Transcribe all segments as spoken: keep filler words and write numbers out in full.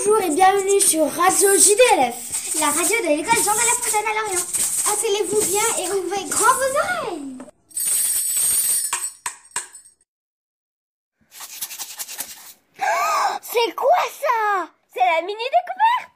Bonjour et bienvenue sur Radio J D L F, la radio de l'école Jean de la Fontaine à Lorient. Installez-vous bien et ouvrez grand vos oreilles. C'est quoi ça? C'est la mini-découverte.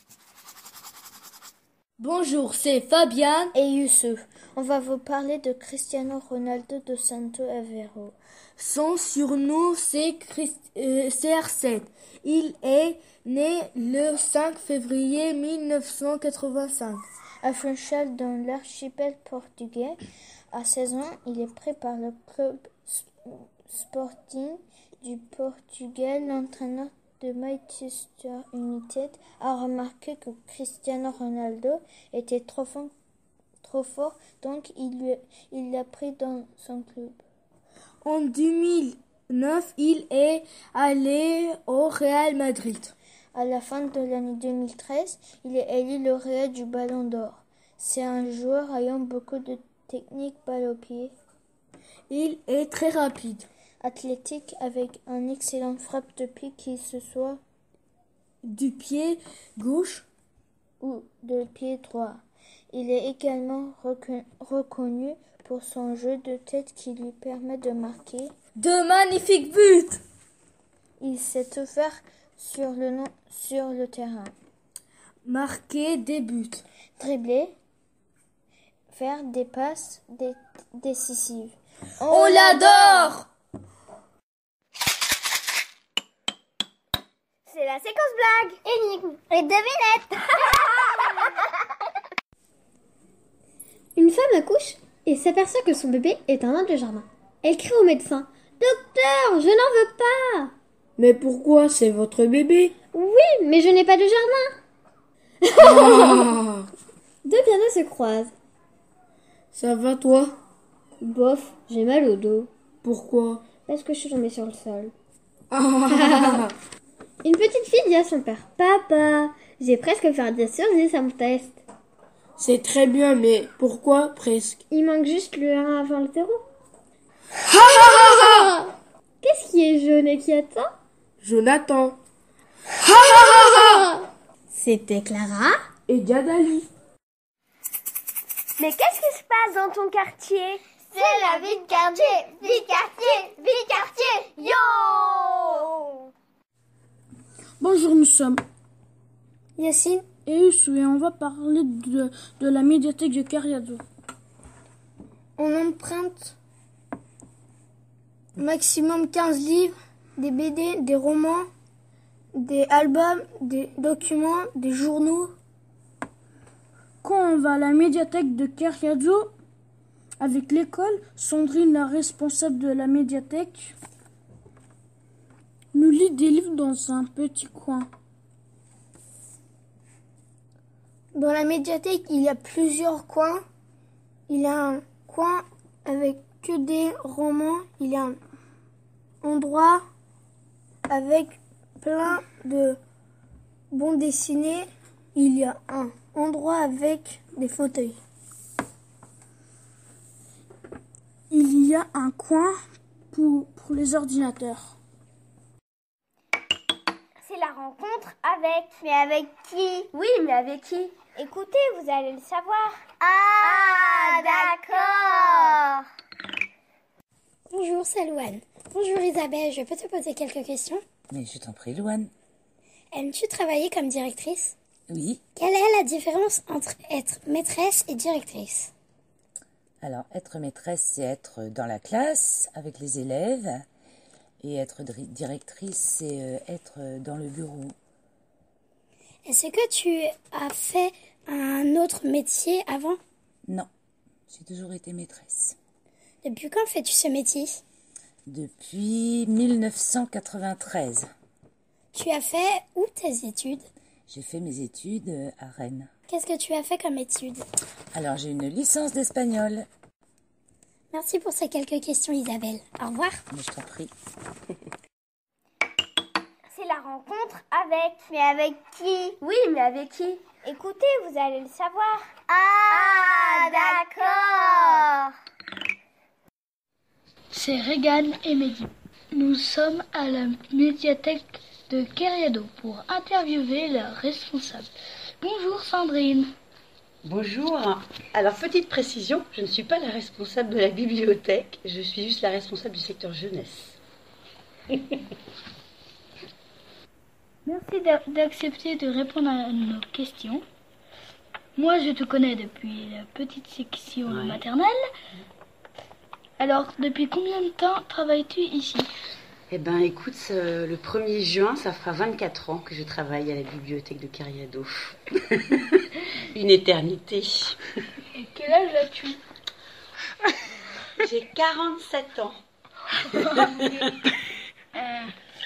Bonjour, c'est Fabian et Youssouf. On va vous parler de Cristiano Ronaldo dos Santos Aveiro. Son surnom, c'est euh, C R sept. Il est né le cinq février mille neuf cent quatre-vingt-cinq. À Funchal, dans l'archipel portugais. À seize ans, il est pris par le club Sporting du Portugal. L'entraîneur de Manchester United a remarqué que Cristiano Ronaldo était trop fort, trop fort donc il il l'a pris dans son club. En deux mille neuf, il est allé au Real Madrid. À la fin de l'année deux mille treize, il est élu lauréat du Ballon d'Or. C'est un joueur ayant beaucoup de technique balle au pied. Il est très rapide. Athlétique avec un excellent frappe de pied qui se soit du pied gauche ou de pied droit. Il est également reco- reconnu pour son jeu de tête qui lui permet de marquer de magnifiques buts. Il s'est offert sur le, nom, sur le terrain. Marquer des buts. Dribbler. Faire des passes dé- décisives. On, On l'adore. C'est la séquence blague, énigme et devinette. Une femme accouche et s'aperçoit que son bébé est un nain de jardin. Elle crie au médecin « Docteur, je n'en veux pas !»« Mais pourquoi? C'est votre bébé ?»« Oui, mais je n'ai pas de jardin. Ah !» Deux pianos se croisent. « Ça va toi ?»« Bof, j'ai mal au dos. »« Pourquoi ?»« Parce que je suis tombée sur le sol. Ah !» Une petite fille dit à son père « Papa, j'ai presque fait un dix sur dix à mon test. » C'est très bien, mais pourquoi presque? Il manque juste le un avant le zéro. Qu'est-ce qui est jaune et qui attend? Jonathan. C'était Clara et Diadali. Mais qu'est-ce qui se passe dans ton quartier? C'est la vie de quartier, vie de quartier, vie de quartier, yo! Bonjour, nous sommes Yacine et Youssou et on va parler de, de la médiathèque de Cariado. On emprunte maximum quinze livres, des B D, des romans, des albums, des documents, des journaux. Quand on va à la médiathèque de Cariado avec l'école, Sandrine, la responsable de la médiathèque, nous lit des livres dans un petit coin. Dans la médiathèque, il y a plusieurs coins. Il y a un coin avec que des romans. Il y a un endroit avec plein de bandes dessinées. Il y a un endroit avec des fauteuils. Il y a un coin pour, pour les ordinateurs. C'est la rencontre avec... Mais avec qui? Oui, mais avec qui? Écoutez, vous allez le savoir. Ah, d'accord. Bonjour, c'est Louane. Bonjour Isabelle, je peux te poser quelques questions? Mais je t'en prie, Louane. Aimes-tu travailler comme directrice? Oui. Quelle est la différence entre être maîtresse et directrice? Alors, être maîtresse, c'est être dans la classe avec les élèves. Et être directrice, c'est être dans le bureau. Est-ce que tu as fait un autre métier avant? Non, j'ai toujours été maîtresse. Depuis quand fais-tu ce métier? Depuis mille neuf cent quatre-vingt-treize. Tu as fait où tes études? J'ai fait mes études à Rennes. Qu'est-ce que tu as fait comme études? Alors, j'ai une licence d'espagnol. Merci pour ces quelques questions, Isabelle. Au revoir. Mais je t'en prie. C'est la rencontre avec... Mais avec qui? Oui, mais avec qui? Écoutez, vous allez le savoir. Ah, d'accord. C'est Regan et Mehdi. Nous sommes à la médiathèque de Cariado pour interviewer leur responsable. Bonjour Sandrine. Bonjour. Alors, petite précision, je ne suis pas la responsable de la bibliothèque, je suis juste la responsable du secteur jeunesse. Merci d'accepter de répondre à nos questions. Moi, je te connais depuis la petite section ouais. maternelle. Alors, depuis combien de temps travailles-tu ici ? Eh bien, écoute, le premier juin, ça fera vingt-quatre ans que je travaille à la bibliothèque de Cariado. Une éternité. Et quel âge as-tu ? J'ai quarante-sept ans. euh...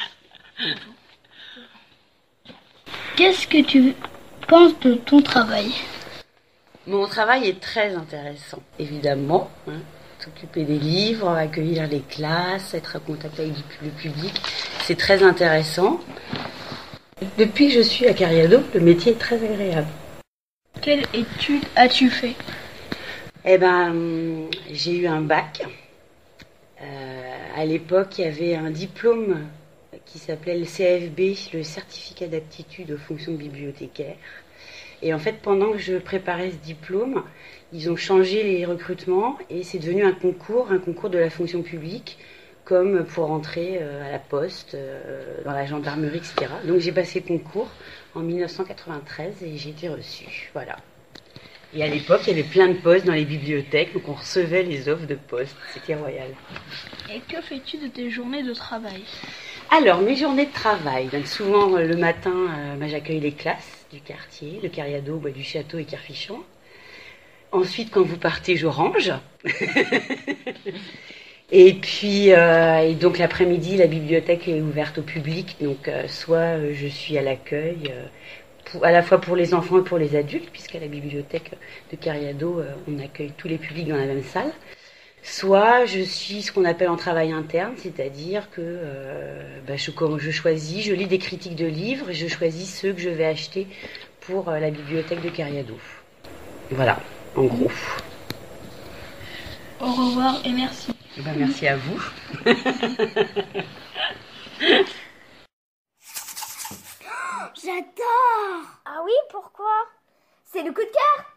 Qu'est-ce que tu penses de ton travail ? Mon travail est très intéressant, évidemment. Hein. S'occuper des livres, accueillir les classes, être en contact avec le public, c'est très intéressant. Depuis que je suis à Cariado, le métier est très agréable. Quelle étude as-tu fait ? Eh ben, j'ai eu un bac. Euh, à l'époque, il y avait un diplôme qui s'appelait le C F B, le certificat d'aptitude aux fonctions de bibliothécaire. Et en fait, pendant que je préparais ce diplôme, ils ont changé les recrutements et c'est devenu un concours, un concours de la fonction publique, comme pour entrer à la poste, dans la gendarmerie, et cetera. Donc j'ai passé le concours en mille neuf cent quatre-vingt-treize et j'ai été reçue. Voilà. Et à l'époque, il y avait plein de postes dans les bibliothèques, donc on recevait les offres de postes. C'était royal. Et que fais-tu de tes journées de travail ? Alors, mes journées de travail, donc souvent le matin, euh, bah, j'accueille les classes du quartier, de Cariado, Bois du Château et Kerfichon. Ensuite, quand vous partez, je range. Et puis, euh, et donc l'après-midi, la bibliothèque est ouverte au public, donc euh, soit euh, je suis à l'accueil, euh, pour, à la fois pour les enfants et pour les adultes, puisqu'à la bibliothèque de Cariado, euh, on accueille tous les publics dans la même salle. Soit je suis ce qu'on appelle en travail interne, c'est-à-dire que euh, bah, je, je choisis, je lis des critiques de livres et je choisis ceux que je vais acheter pour euh, la bibliothèque de Cariado. Voilà, en gros. Au revoir et merci. Eh ben, merci à vous. J'adore! Ah oui, pourquoi? C'est le coup de cœur!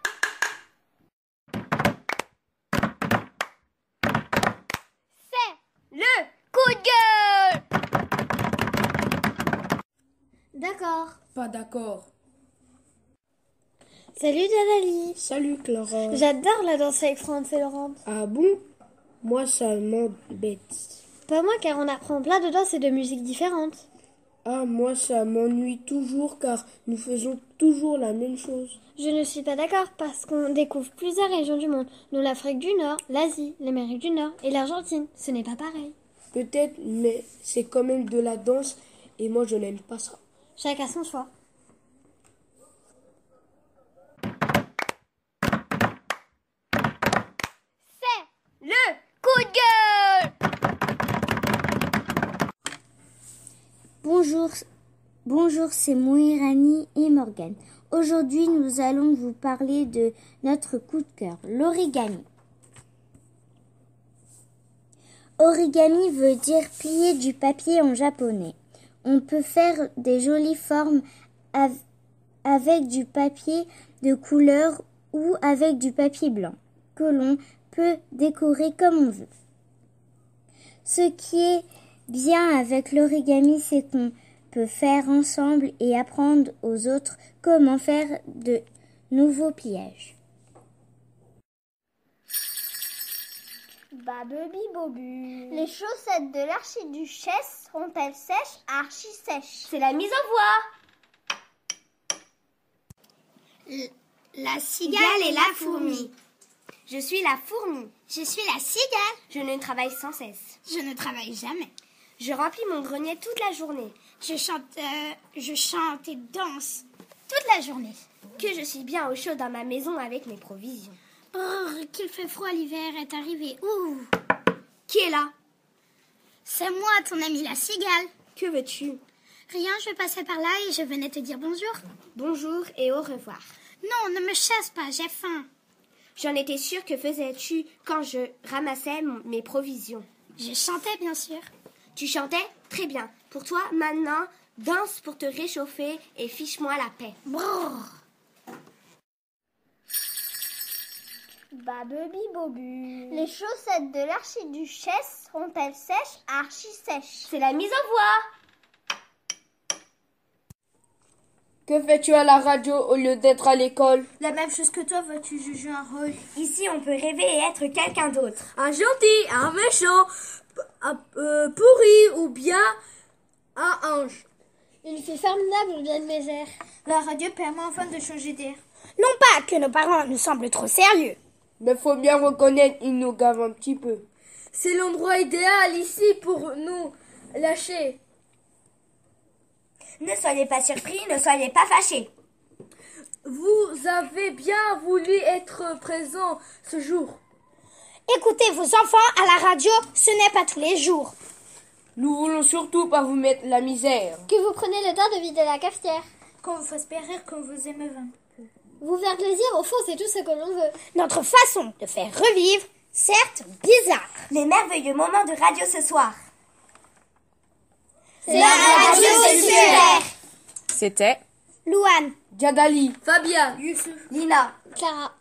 Le coup de gueule! D'accord. Pas d'accord. Salut Dalalie. Salut Clara. J'adore la danse avec Franz et Laurent. Ah bon? Moi ça m'embête. Pas moi car on apprend plein de danses et de musiques différentes. Ah moi ça m'ennuie toujours car nous faisons toujours la même chose. Je ne suis pas d'accord parce qu'on découvre plusieurs régions du monde, dont l'Afrique du Nord, l'Asie, l'Amérique du Nord et l'Argentine. Ce n'est pas pareil. Peut-être, mais c'est quand même de la danse et moi je n'aime pas ça. Chacun son choix. C'est le coup de gueule! Bonjour, bonjour, c'est Moirani et Morgane. Aujourd'hui, nous allons vous parler de notre coup de cœur, l'origami. Origami veut dire plier du papier en japonais. On peut faire des jolies formes av- avec du papier de couleur ou avec du papier blanc que l'on peut décorer comme on veut. Ce qui est bien avec l'origami, c'est qu'on peut faire ensemble et apprendre aux autres comment faire de nouveaux pliages. Babubi-bobu. Les chaussettes de l'archiduchesse seront-elles sèches, archi-sèches? C'est la mise en voie. La cigale et la fourmi. Je suis la fourmi. Je suis la cigale. Je ne travaille sans cesse. Je ne travaille jamais. Je remplis mon grenier toute la journée. Je chante, euh, je chante et danse toute la journée. Que je suis bien au chaud dans ma maison avec mes provisions. Oh, qu'il fait froid, l'hiver est arrivé. Ouh. Qui est là? C'est moi, ton amie la cigale. Que veux-tu? Rien, je passais par là et je venais te dire bonjour. Bonjour et au revoir. Non, ne me chasse pas, j'ai faim. J'en étais sûre. Que faisais-tu quand je ramassais mon, mes provisions? Je chantais, bien sûr. Tu chantais? Très bien. Pour toi, maintenant, Danse pour te réchauffer et fiche-moi la paix. Brrr. Babebi-bobu. Les chaussettes de l'archiduchesse seront-elles sèches, archi-sèches? C'est la mise en voix. Que fais-tu à la radio au lieu d'être à l'école? La même chose que toi, vas-tu juger un rôle? Ici, on peut rêver et être quelqu'un d'autre. Un gentil, un méchant, un euh, pourri ou bien un ange. Une fille formidable ou bien une mésère. La radio permet enfin de changer d'air. Non pas que nos parents nous semblent trop sérieux. Mais faut bien reconnaître, ils nous gavent un petit peu. C'est l'endroit idéal ici pour nous lâcher. Ne soyez pas surpris, ne soyez pas fâchés. Vous avez bien voulu être présent ce jour. Écoutez vos enfants à la radio, ce n'est pas tous les jours. Nous voulons surtout pas vous mettre la misère. Que vous preniez le temps de vider la cafetière. Qu'on vous fasse périr, qu'on vous émeuve un peu. Vous faire plaisir, au fond, c'est tout ce que l'on veut. Notre façon de faire revivre, certes bizarre. Les merveilleux moments de radio ce soir. C'est la radio super. C'était Louane, Djadali, Fabien, Lina, Clara.